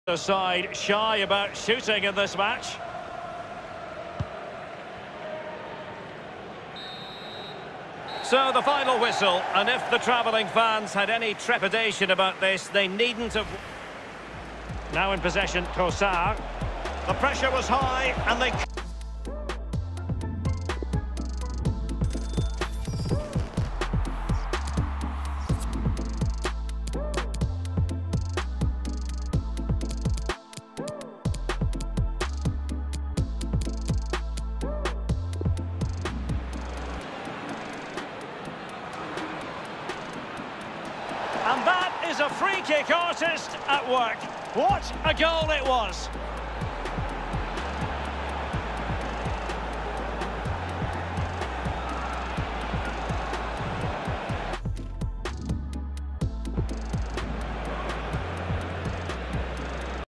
The side shy about shooting in this match. So the final whistle, and if the travelling fans had any trepidation about this, they needn't have. Now in possession, Trossard. The pressure was high, and they... And that is a free-kick artist at work. What a goal it was!